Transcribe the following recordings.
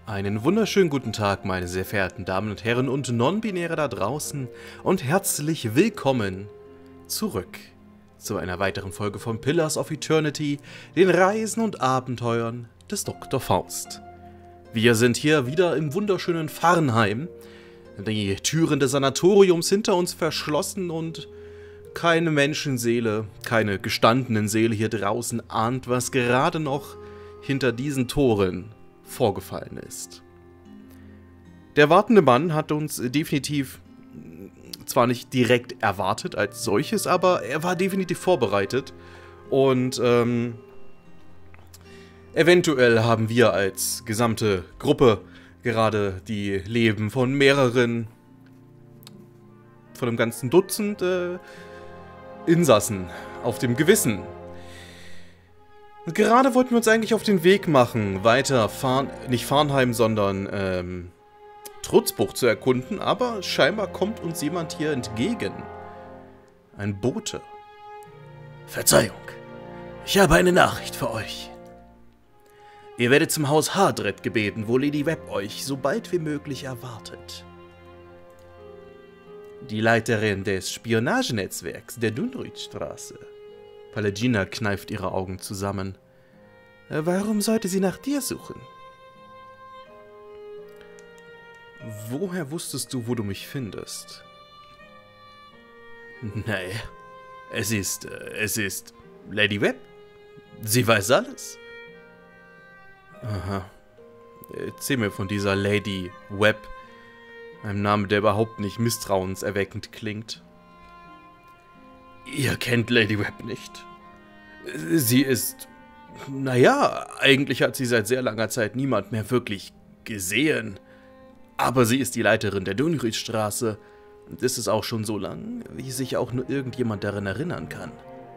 Einen wunderschönen guten Tag, meine sehr verehrten Damen und Herren und Non-Binäre da draußen und herzlich willkommen zurück zu einer weiteren Folge von Pillars of Eternity, den Reisen und Abenteuern des Dr. Faust. Wir sind hier wieder im wunderschönen Farnheim. Die Türen des Sanatoriums hinter uns verschlossen und keine Menschenseele, keine gestandenen Seele hier draußen ahnt, was gerade noch hinter diesen Toren vorgefallen ist. Der wartende Mann hat uns definitiv zwar nicht direkt erwartet als solches, aber er war definitiv vorbereitet und eventuell haben wir als gesamte Gruppe gerade die Leben von einem ganzen Dutzend Insassen auf dem Gewissen. Gerade wollten wir uns eigentlich auf den Weg machen, weiter nicht Farnheim, sondern Trutzbuch zu erkunden, aber scheinbar kommt uns jemand hier entgegen. Ein Bote. Verzeihung, ich habe eine Nachricht für euch. Ihr werdet zum Haus Hardred gebeten, wo Lady Webb euch so bald wie möglich erwartet. Die Leiterin des Spionagenetzwerks der Dunridstraße. Pallegina kneift ihre Augen zusammen. Warum sollte sie nach dir suchen? Woher wusstest du, wo du mich findest? Naja, es ist Lady Webb. Sie weiß alles. Aha. Erzähl mir von dieser Lady Webb. Einem Namen, der überhaupt nicht misstrauenserweckend klingt. Ihr kennt Lady Webb nicht. Sie ist... Naja, eigentlich hat sie seit sehr langer Zeit niemand mehr wirklich gesehen. Aber sie ist die Leiterin der Dunridstraße. Und das ist auch schon so lang, wie sich auch nur irgendjemand daran erinnern kann.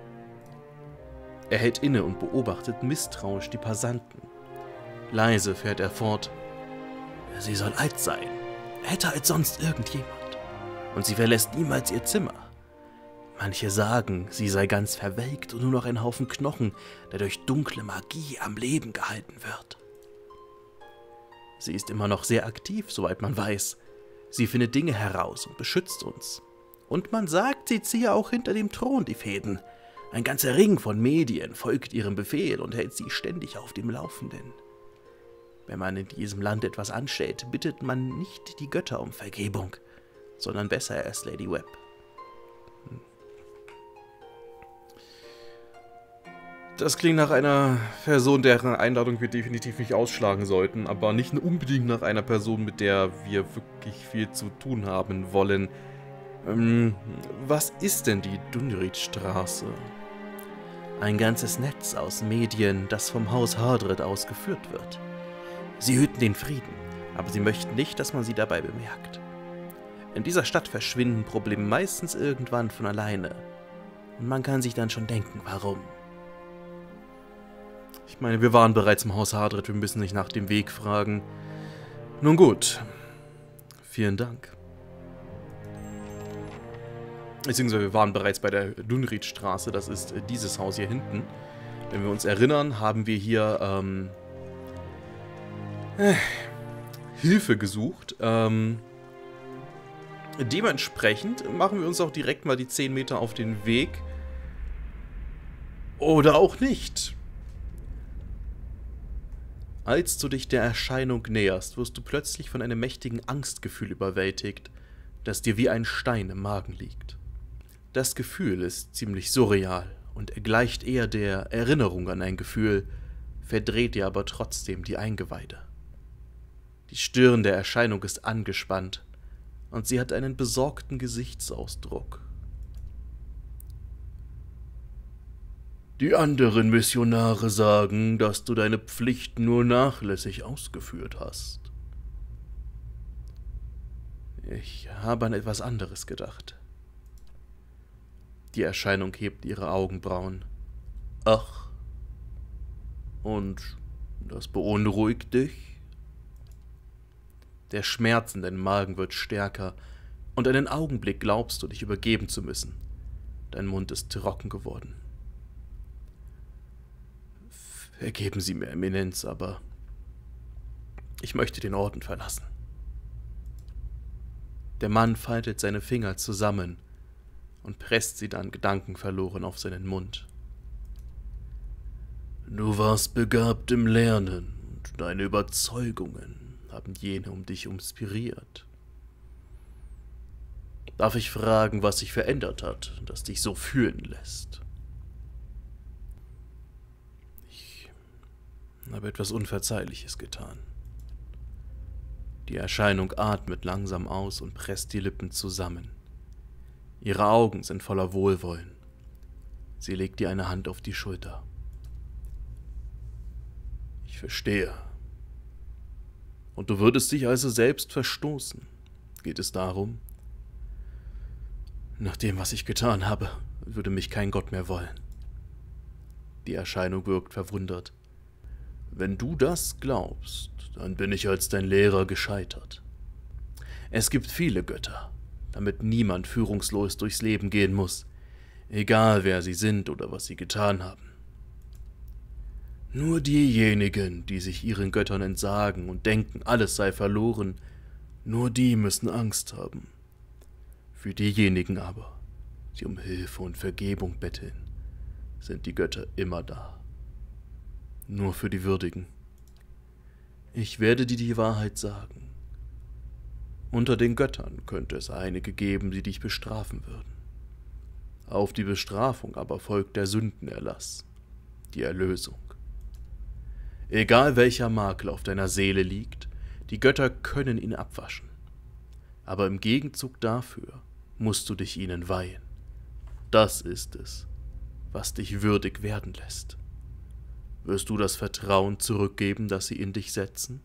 Er hält inne und beobachtet misstrauisch die Passanten. Leise fährt er fort. Sie soll alt sein. Älter als sonst irgendjemand. Und sie verlässt niemals ihr Zimmer. Manche sagen, sie sei ganz verwelkt und nur noch ein Haufen Knochen, der durch dunkle Magie am Leben gehalten wird. Sie ist immer noch sehr aktiv, soweit man weiß. Sie findet Dinge heraus und beschützt uns. Und man sagt, sie ziehe auch hinter dem Thron die Fäden. Ein ganzer Ring von Medien folgt ihrem Befehl und hält sie ständig auf dem Laufenden. Wenn man in diesem Land etwas anstellt, bittet man nicht die Götter um Vergebung, sondern besser erst Lady Webb. Das klingt nach einer Person, deren Einladung wir definitiv nicht ausschlagen sollten, aber nicht unbedingt nach einer Person, mit der wir wirklich viel zu tun haben wollen. Was ist denn die Dunridstraße? Ein ganzes Netz aus Medien, das vom Haus Hardred ausgeführt wird. Sie hüten den Frieden, aber sie möchten nicht, dass man sie dabei bemerkt. In dieser Stadt verschwinden Probleme meistens irgendwann von alleine. Und man kann sich dann schon denken, warum. Ich meine, wir waren bereits im Haus Hardred, wir müssen nicht nach dem Weg fragen. Nun gut. Vielen Dank. Beziehungsweise wir waren bereits bei der Dunridstraße, das ist dieses Haus hier hinten. Wenn wir uns erinnern, haben wir hier Hilfe gesucht. Dementsprechend machen wir uns auch direkt mal die 10 Meter auf den Weg. Oder auch nicht. Als du dich der Erscheinung näherst, wirst du plötzlich von einem mächtigen Angstgefühl überwältigt, das dir wie ein Stein im Magen liegt. Das Gefühl ist ziemlich surreal und gleicht eher der Erinnerung an ein Gefühl, verdreht dir aber trotzdem die Eingeweide. Die Stirn der Erscheinung ist angespannt und sie hat einen besorgten Gesichtsausdruck. Die anderen Missionare sagen, dass du deine Pflicht nur nachlässig ausgeführt hast. Ich habe an etwas anderes gedacht. Die Erscheinung hebt ihre Augenbrauen. Ach, und das beunruhigt dich? Der Schmerz in deinem Magen wird stärker, und einen Augenblick glaubst du, dich übergeben zu müssen. Dein Mund ist trocken geworden. Vergeben Sie mir, Eminenz, aber Ich möchte den Orden verlassen. Der Mann faltet seine Finger zusammen und presst sie dann gedankenverloren auf seinen Mund. Du warst begabt im Lernen und deine Überzeugungen haben jene um dich inspiriert. Darf ich fragen, was sich verändert hat, das dich so fühlen lässt? Ich habe etwas Unverzeihliches getan. Die Erscheinung atmet langsam aus und presst die Lippen zusammen. Ihre Augen sind voller Wohlwollen. Sie legt dir eine Hand auf die Schulter. Ich verstehe. Und du würdest dich also selbst verstoßen. Geht es darum? Nach dem, was ich getan habe, würde mich kein Gott mehr wollen. Die Erscheinung wirkt verwundert. Wenn du das glaubst, dann bin ich als dein Lehrer gescheitert. Es gibt viele Götter, damit niemand führungslos durchs Leben gehen muss, egal wer sie sind oder was sie getan haben. Nur diejenigen, die sich ihren Göttern entsagen und denken, alles sei verloren, nur die müssen Angst haben. Für diejenigen aber, die um Hilfe und Vergebung betteln, sind die Götter immer da. Nur für die Würdigen. Ich werde dir die Wahrheit sagen. Unter den Göttern könnte es einige geben, die dich bestrafen würden. Auf die Bestrafung aber folgt der Sündenerlass, die Erlösung. Egal welcher Makel auf deiner Seele liegt, die Götter können ihn abwaschen. Aber im Gegenzug dafür musst du dich ihnen weihen. Das ist es, was dich würdig werden lässt. Wirst du das Vertrauen zurückgeben, das sie in dich setzen?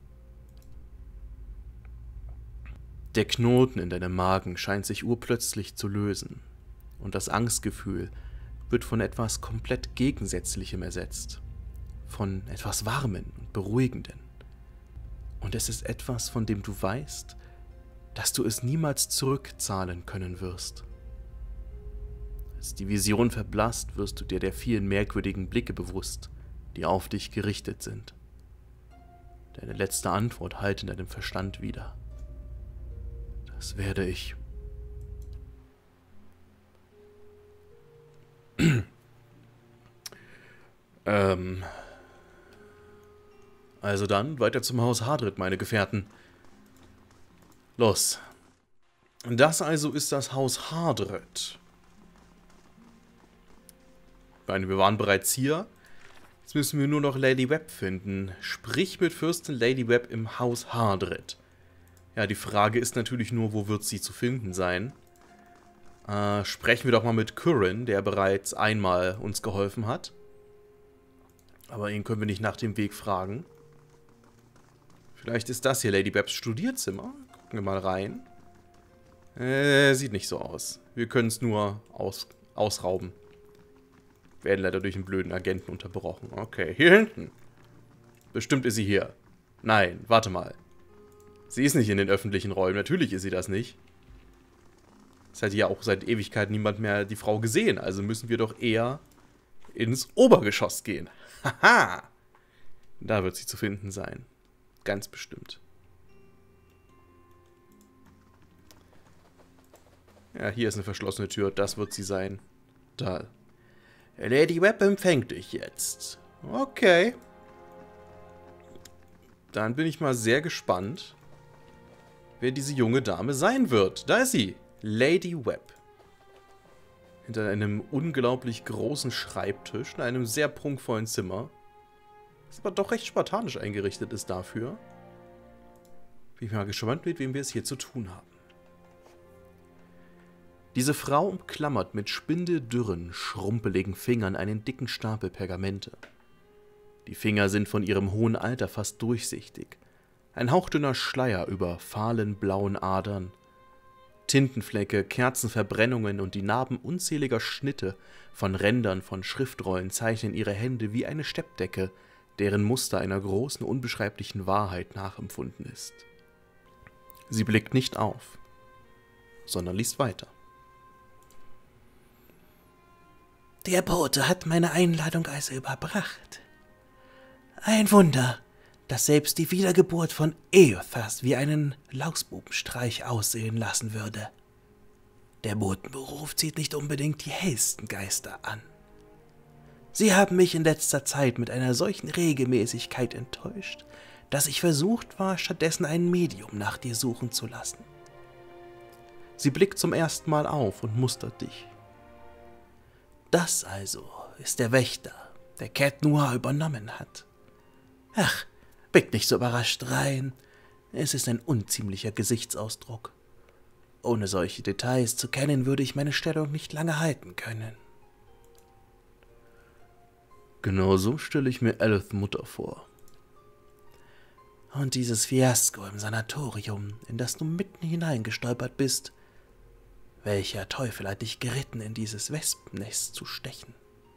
Der Knoten in deinem Magen scheint sich urplötzlich zu lösen, und das Angstgefühl wird von etwas komplett Gegensätzlichem ersetzt, von etwas Warmen und Beruhigenden. Und es ist etwas, von dem du weißt, dass du es niemals zurückzahlen können wirst. Als die Vision verblasst, wirst du dir der vielen merkwürdigen Blicke bewusst, die auf dich gerichtet sind. Deine letzte Antwort hallt in deinem Verstand wieder. Das werde ich. Also dann, weiter zum Haus Hardred, meine Gefährten. Los. Das also ist das Haus Hardred. Wir waren bereits hier. Jetzt müssen wir nur noch Lady Webb finden. Sprich mit Fürstin Lady Webb im Haus Hardred. Ja, die Frage ist natürlich nur, wo wird sie zu finden sein? Sprechen wir doch mal mit Curran, der bereits einmal uns geholfen hat. Aber ihn können wir nicht nach dem Weg fragen. Vielleicht ist das hier Lady Webbs Studierzimmer. Gucken wir mal rein. Sieht nicht so aus. Wir können es nur ausrauben. Werden leider durch einen blöden Agenten unterbrochen. Okay, hier hinten. Bestimmt ist sie hier. Nein, warte mal. Sie ist nicht in den öffentlichen Räumen. Natürlich ist sie das nicht. Es hat ja auch seit Ewigkeit niemand mehr die Frau gesehen. Also müssen wir doch eher ins Obergeschoss gehen. Haha! Da wird sie zu finden sein. Ganz bestimmt. Ja, hier ist eine verschlossene Tür. Das wird sie sein. Da. Lady Webb empfängt dich jetzt. Okay. Dann bin ich mal sehr gespannt, wer diese junge Dame sein wird. Da ist sie. Lady Webb. Hinter einem unglaublich großen Schreibtisch in einem sehr prunkvollen Zimmer. Das aber doch recht spartanisch eingerichtet ist dafür. Bin ich mal gespannt, mit wem wir es hier zu tun haben. Diese Frau umklammert mit spindeldürren, schrumpeligen Fingern einen dicken Stapel Pergamente. Die Finger sind von ihrem hohen Alter fast durchsichtig. Ein hauchdünner Schleier über fahlen blauen Adern. Tintenflecke, Kerzenverbrennungen und die Narben unzähliger Schnitte von Rändern von Schriftrollen zeichnen ihre Hände wie eine Steppdecke, deren Muster einer großen, unbeschreiblichen Wahrheit nachempfunden ist. Sie blickt nicht auf, sondern liest weiter. Der Bote hat meine Einladung also überbracht. Ein Wunder, das selbst die Wiedergeburt von Eothas wie einen Lausbubenstreich aussehen lassen würde. Der Botenberuf zieht nicht unbedingt die hellsten Geister an. Sie haben mich in letzter Zeit mit einer solchen Regelmäßigkeit enttäuscht, dass ich versucht war, stattdessen ein Medium nach dir suchen zu lassen. Sie blickt zum ersten Mal auf und mustert dich. Das also ist der Wächter, der Cat Noir übernommen hat. Ach, blick nicht so überrascht rein. Es ist ein unziemlicher Gesichtsausdruck. Ohne solche Details zu kennen, würde ich meine Stellung nicht lange halten können. Genau so stelle ich mir Aeliths Mutter vor. Und dieses Fiasko im Sanatorium, in das du mitten hineingestolpert bist, welcher Teufel hat dich geritten, in dieses Wespennest zu stechen?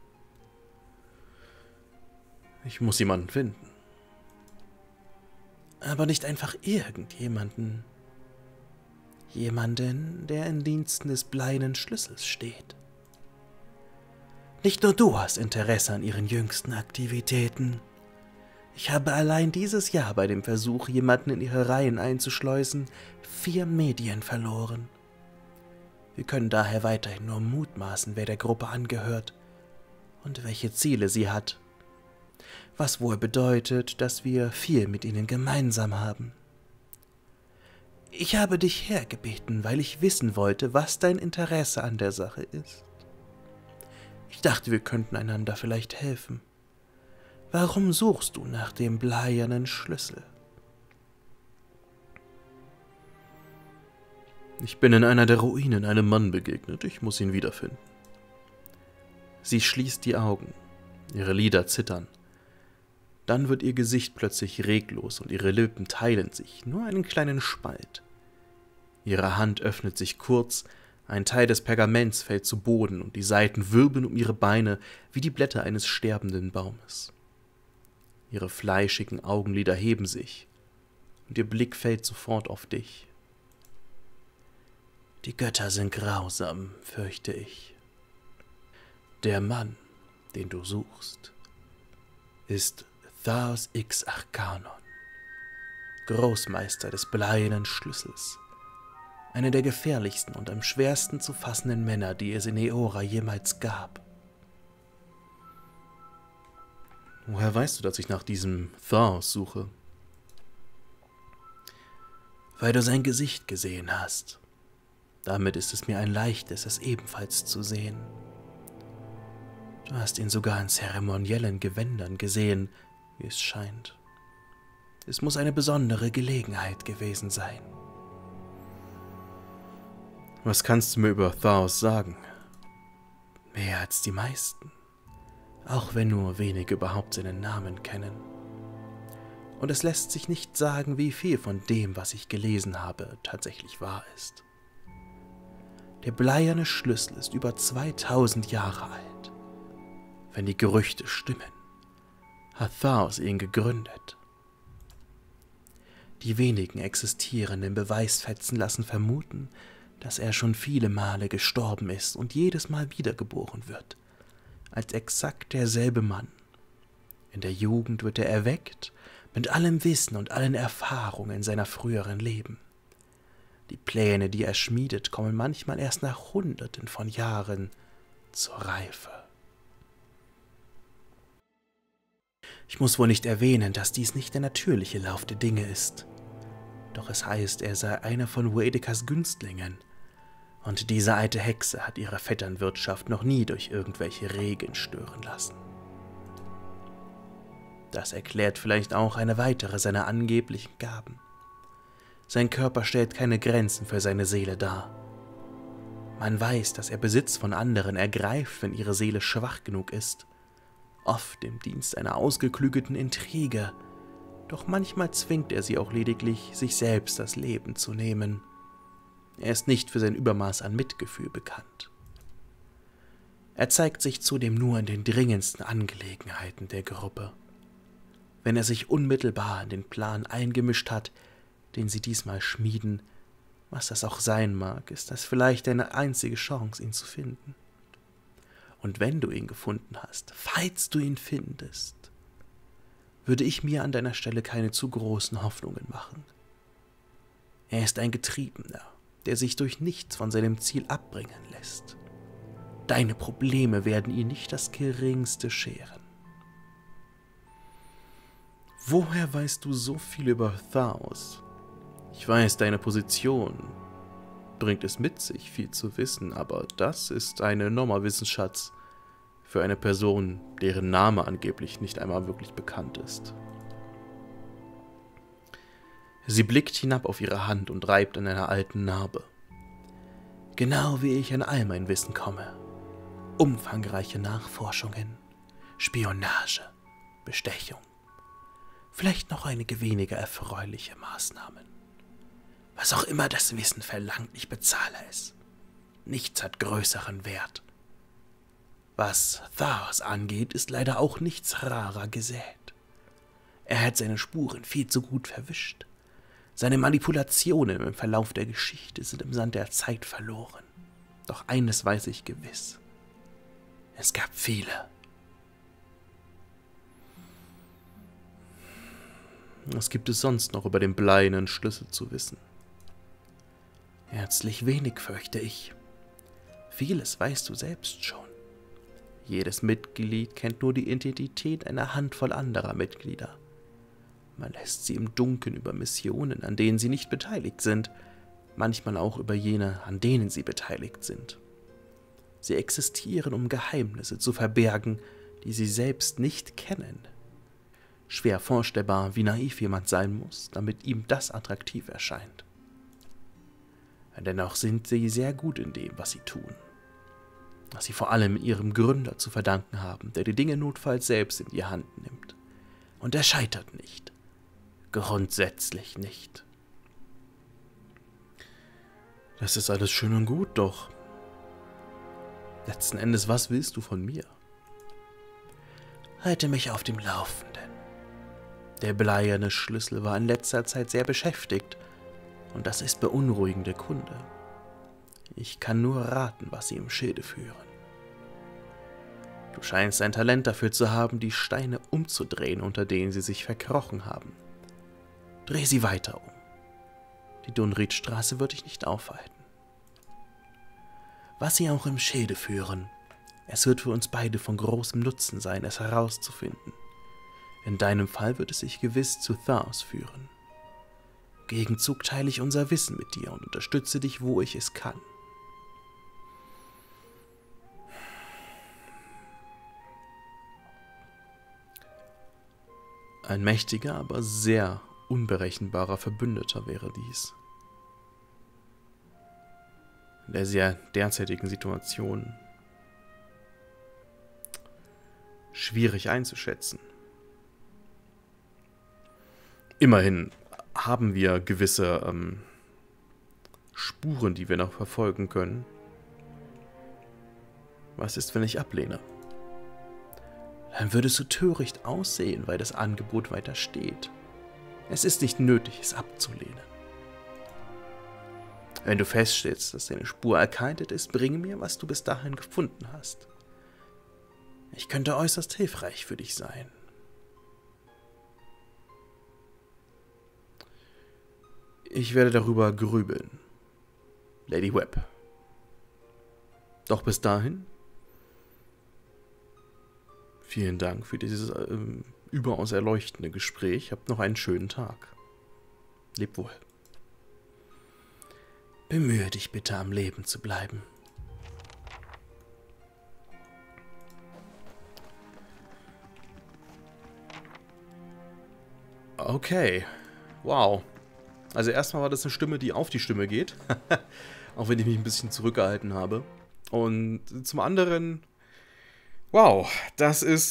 Ich muss jemanden finden. Aber nicht einfach irgendjemanden. Jemanden, der in Diensten des bleiernen Schlüssels steht. Nicht nur du hast Interesse an ihren jüngsten Aktivitäten. Ich habe allein dieses Jahr bei dem Versuch, jemanden in ihre Reihen einzuschleusen, 4 Medien verloren. Wir können daher weiterhin nur mutmaßen, wer der Gruppe angehört und welche Ziele sie hat. Was wohl bedeutet, dass wir viel mit ihnen gemeinsam haben. Ich habe dich hergebeten, weil ich wissen wollte, was dein Interesse an der Sache ist. Ich dachte, wir könnten einander vielleicht helfen. Warum suchst du nach dem bleiernen Schlüssel? Ich bin in einer der Ruinen einem Mann begegnet. Ich muss ihn wiederfinden. Sie schließt die Augen. Ihre Lider zittern. Dann wird ihr Gesicht plötzlich reglos und ihre Lippen teilen sich, nur einen kleinen Spalt. Ihre Hand öffnet sich kurz, ein Teil des Pergaments fällt zu Boden und die Seiten wirbeln um ihre Beine wie die Blätter eines sterbenden Baumes. Ihre fleischigen Augenlider heben sich und ihr Blick fällt sofort auf dich. Die Götter sind grausam, fürchte ich. Der Mann, den du suchst, ist Thaos X Arcanon, Großmeister des bleiernen Schlüssels, einer der gefährlichsten und am schwersten zu fassenden Männer, die es in Eora jemals gab. Woher weißt du, dass ich nach diesem Thaos suche? Weil du sein Gesicht gesehen hast. Damit ist es mir ein leichtes, es ebenfalls zu sehen. Du hast ihn sogar in zeremoniellen Gewändern gesehen, wie es scheint. Es muss eine besondere Gelegenheit gewesen sein. Was kannst du mir über Thaos sagen? Mehr als die meisten, auch wenn nur wenige überhaupt seinen Namen kennen. Und es lässt sich nicht sagen, wie viel von dem, was ich gelesen habe, tatsächlich wahr ist. Der bleierne Schlüssel ist über 2000 Jahre alt. Wenn die Gerüchte stimmen, hat Thaos ihn gegründet. Die wenigen existierenden Beweisfetzen lassen vermuten, dass er schon viele Male gestorben ist und jedes Mal wiedergeboren wird, als exakt derselbe Mann. In der Jugend wird er erweckt, mit allem Wissen und allen Erfahrungen seiner früheren Leben. Die Pläne, die er schmiedet, kommen manchmal erst nach Hunderten von Jahren zur Reife. Ich muss wohl nicht erwähnen, dass dies nicht der natürliche Lauf der Dinge ist. Doch es heißt, er sei einer von Voedikas Günstlingen. Und diese alte Hexe hat ihre Vetternwirtschaft noch nie durch irgendwelche Regeln stören lassen. Das erklärt vielleicht auch eine weitere seiner angeblichen Gaben. Sein Körper stellt keine Grenzen für seine Seele dar. Man weiß, dass er Besitz von anderen ergreift, wenn ihre Seele schwach genug ist. Oft im Dienst einer ausgeklügelten Intrige, doch manchmal zwingt er sie auch lediglich, sich selbst das Leben zu nehmen. Er ist nicht für sein Übermaß an Mitgefühl bekannt. Er zeigt sich zudem nur in den dringendsten Angelegenheiten der Gruppe. Wenn er sich unmittelbar in den Plan eingemischt hat, den sie diesmal schmieden, was das auch sein mag, ist das vielleicht deine einzige Chance, ihn zu finden. Und wenn du ihn gefunden hast, falls du ihn findest, würde ich mir an deiner Stelle keine zu großen Hoffnungen machen. Er ist ein Getriebener, der sich durch nichts von seinem Ziel abbringen lässt. Deine Probleme werden ihn nicht das geringste scheren. Woher weißt du so viel über Thaos? Ich weiß, deine Position bringt es mit sich, viel zu wissen, aber das ist ein enormer Wissensschatz für eine Person, deren Name angeblich nicht einmal wirklich bekannt ist. Sie blickt hinab auf ihre Hand und reibt an einer alten Narbe. Genau wie ich an all mein Wissen komme. Umfangreiche Nachforschungen, Spionage, Bestechung. Vielleicht noch einige weniger erfreuliche Maßnahmen. Was auch immer das Wissen verlangt, ich bezahle es. Nichts hat größeren Wert. Was Thaos angeht, ist leider auch nichts rarer gesät. Er hat seine Spuren viel zu gut verwischt. Seine Manipulationen im Verlauf der Geschichte sind im Sand der Zeit verloren. Doch eines weiß ich gewiss. Es gab viele. Was gibt es sonst noch über den bleiernen Schlüssel zu wissen? Herzlich wenig, fürchte ich. Vieles weißt du selbst schon. Jedes Mitglied kennt nur die Identität einer Handvoll anderer Mitglieder. Man lässt sie im Dunkeln über Missionen, an denen sie nicht beteiligt sind, manchmal auch über jene, an denen sie beteiligt sind. Sie existieren, um Geheimnisse zu verbergen, die sie selbst nicht kennen. Schwer vorstellbar, wie naiv jemand sein muss, damit ihm das attraktiv erscheint. Dennoch sind sie sehr gut in dem, was sie tun. Was sie vor allem ihrem Gründer zu verdanken haben, der die Dinge notfalls selbst in die Hand nimmt. Und er scheitert nicht. Grundsätzlich nicht. Das ist alles schön und gut, doch letzten Endes, was willst du von mir? Halte mich auf dem Laufenden. Der bleierne Schlüssel war in letzter Zeit sehr beschäftigt, und das ist beunruhigende Kunde. Ich kann nur raten, was sie im Schilde führen. Du scheinst ein Talent dafür zu haben, die Steine umzudrehen, unter denen sie sich verkrochen haben. Dreh sie weiter um. Die Dunriedstraße wird dich nicht aufhalten. Was sie auch im Schilde führen, es wird für uns beide von großem Nutzen sein, es herauszufinden. In deinem Fall wird es sich gewiss zu Thaos führen. Im Gegenzug teile ich unser Wissen mit dir und unterstütze dich, wo ich es kann. Ein mächtiger, aber sehr unberechenbarer Verbündeter wäre dies. In der sehr derzeitigen Situation schwierig einzuschätzen. Immerhin haben wir gewisse Spuren, die wir noch verfolgen können. Was ist, wenn ich ablehne? Dann würdest du töricht aussehen, weil das Angebot weiter steht. Es ist nicht nötig, es abzulehnen. Wenn du feststellst, dass deine Spur erkantet ist, bringe mir, was du bis dahin gefunden hast. Ich könnte äußerst hilfreich für dich sein. Ich werde darüber grübeln, Lady Webb. Doch bis dahin, vielen Dank für dieses überaus erleuchtende Gespräch. Habt noch einen schönen Tag. Leb wohl. Bemühe dich bitte, am Leben zu bleiben. Okay. Wow. Also erstmal war das eine Stimme, die auf die Stimme geht. Auch wenn ich mich ein bisschen zurückgehalten habe. Und zum anderen, wow, das ist,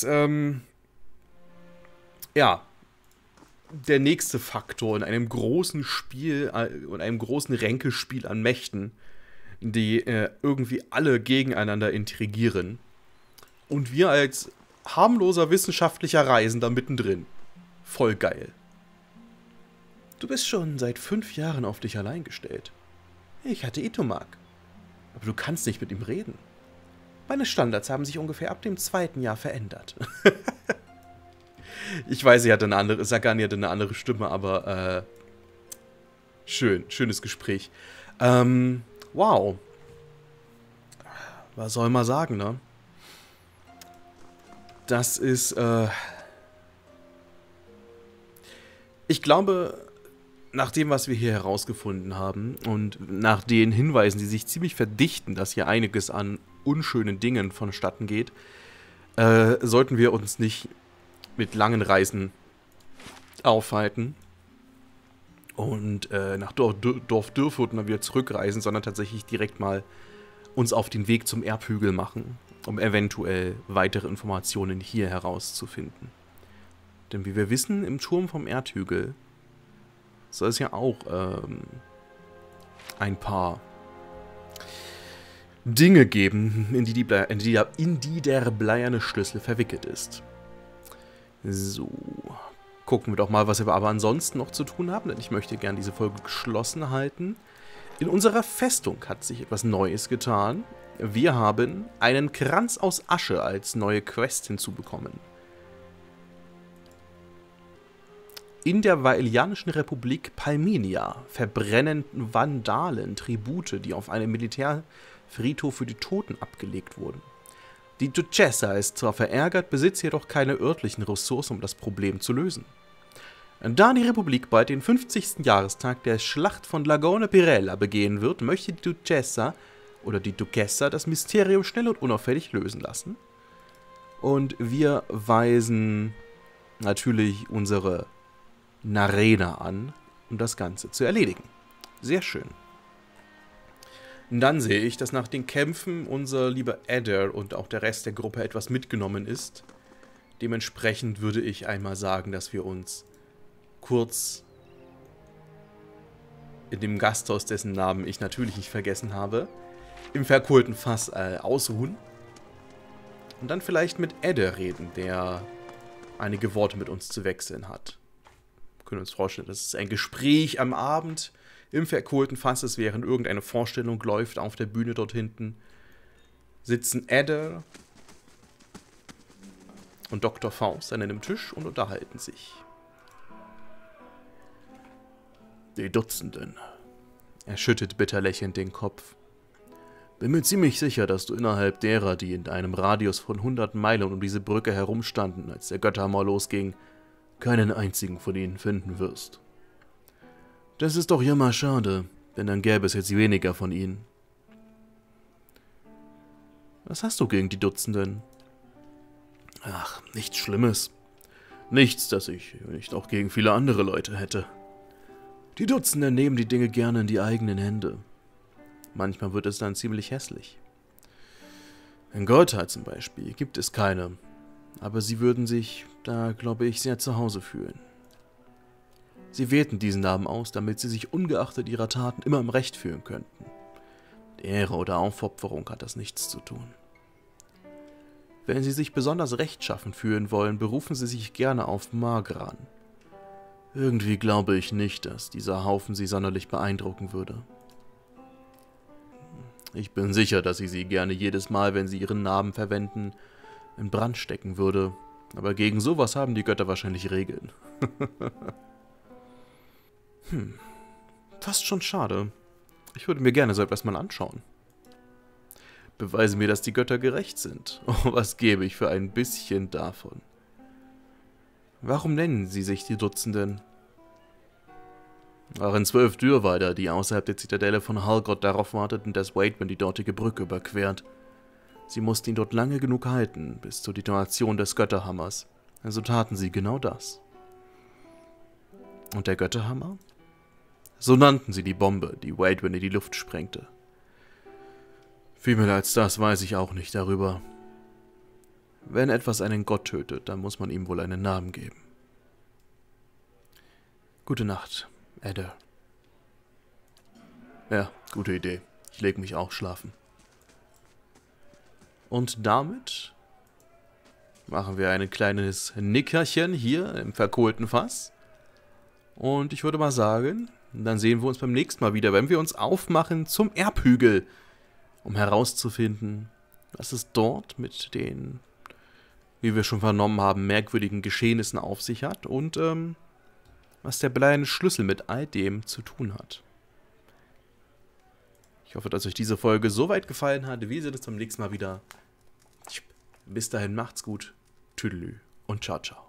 ja, der nächste Faktor in einem großen Spiel und einem großen Ränkespiel an Mächten, die irgendwie alle gegeneinander intrigieren. Und wir als harmloser wissenschaftlicher Reisender mittendrin. Voll geil. Du bist schon seit 5 Jahren auf dich allein gestellt. Ich hatte Itomak. Aber du kannst nicht mit ihm reden. Meine Standards haben sich ungefähr ab dem 2. Jahr verändert. Ich weiß, Sagani hatte eine andere Stimme, aber schönes Gespräch. Wow. Was soll man sagen, ne? Das ist, ich glaube, nach dem, was wir hier herausgefunden haben und nach den Hinweisen, die sich ziemlich verdichten, dass hier einiges an unschönen Dingen vonstatten geht, sollten wir uns nicht mit langen Reisen aufhalten und nach Dorf Dürfurt dann wieder zurückreisen, sondern tatsächlich direkt mal uns auf den Weg zum Erbhügel machen, um eventuell weitere Informationen hier herauszufinden. Denn wie wir wissen, im Turm vom Erdhügel soll es ja auch ein paar Dinge geben, in die der bleierne Schlüssel verwickelt ist. So, gucken wir doch mal, was wir aber ansonsten noch zu tun haben, denn ich möchte gerne diese Folge geschlossen halten. In unserer Festung hat sich etwas Neues getan. Wir haben einen Kranz aus Asche als neue Quest hinzubekommen. In der Vailianischen Republik Palminia verbrennen Vandalen Tribute, die auf einem Militärfriedhof für die Toten abgelegt wurden. Die Duchessa ist zwar verärgert, besitzt jedoch keine örtlichen Ressourcen, um das Problem zu lösen. Da die Republik bald den 50. Jahrestag der Schlacht von Lagone Pirella begehen wird, möchte die Duchessa das Mysterium schnell und unauffällig lösen lassen. Und wir weisen natürlich unsere Narena an, um das Ganze zu erledigen. Sehr schön. Und dann sehe ich, dass nach den Kämpfen unser lieber Eder und auch der Rest der Gruppe etwas mitgenommen ist. Dementsprechend würde ich einmal sagen, dass wir uns kurz in dem Gasthaus, dessen Namen ich natürlich nicht vergessen habe, im verkohlten Fass ausruhen. Und dann vielleicht mit Eder reden, der einige Worte mit uns zu wechseln hat. Wir können uns vorstellen, das ist ein Gespräch am Abend im verkohlten Fass ist, während irgendeine Vorstellung läuft auf der Bühne dort hinten. Sitzen Eder und Dr. Faust an einem Tisch und unterhalten sich. Die Dutzenden. Er schüttet bitter lächelnd den Kopf. Bin mir ziemlich sicher, dass du innerhalb derer, die in einem Radius von 100 Meilen um diese Brücke herumstanden, als der Götterhammer losging, keinen einzigen von ihnen finden wirst. Das ist doch jammer schade, denn dann gäbe es jetzt weniger von ihnen. Was hast du gegen die Dutzenden? Ach, nichts Schlimmes. Nichts, das ich nicht auch gegen viele andere Leute hätte. Die Dutzenden nehmen die Dinge gerne in die eigenen Hände. Manchmal wird es dann ziemlich hässlich. In Goldheit zum Beispiel gibt es keine, aber sie würden sich da, glaube ich, sehr zu Hause fühlen. Sie wählten diesen Namen aus, damit sie sich ungeachtet ihrer Taten immer im Recht fühlen könnten. Mit Ehre oder Aufopferung hat das nichts zu tun. Wenn sie sich besonders rechtschaffen fühlen wollen, berufen sie sich gerne auf Magran. Irgendwie glaube ich nicht, dass dieser Haufen sie sonderlich beeindrucken würde. Ich bin sicher, dass ich sie gerne jedes Mal, wenn sie ihren Namen verwenden, in Brand stecken würde. Aber gegen sowas haben die Götter wahrscheinlich Regeln. Fast schon schade. Ich würde mir gerne so etwas mal anschauen. Beweise mir, dass die Götter gerecht sind. Oh, was gebe ich für ein bisschen davon. Warum nennen sie sich die Dutzenden? Waren 12 Dürrweider, die außerhalb der Zitadelle von Halgrod darauf warteten, dass Waidman die dortige Brücke überquert. Sie mussten ihn dort lange genug halten, bis zur Detonation des Götterhammers. Also taten sie genau das. Und der Götterhammer? So nannten sie die Bombe, die Waidman in die Luft sprengte. Viel mehr als das weiß ich auch nicht darüber. Wenn etwas einen Gott tötet, dann muss man ihm wohl einen Namen geben. Gute Nacht, Eder. Ja, gute Idee. Ich leg mich auch schlafen. Und damit machen wir ein kleines Nickerchen hier im verkohlten Fass. Und ich würde mal sagen, dann sehen wir uns beim nächsten Mal wieder, wenn wir uns aufmachen zum Erbhügel, um herauszufinden, was es dort mit den wie wir schon vernommen haben, merkwürdigen Geschehnissen auf sich hat und was der bleierne Schlüssel mit all dem zu tun hat. Ich hoffe, dass euch diese Folge so weit gefallen hat. Wir sehen uns beim nächsten Mal wieder. Bis dahin, macht's gut. Tüdelü und ciao, ciao.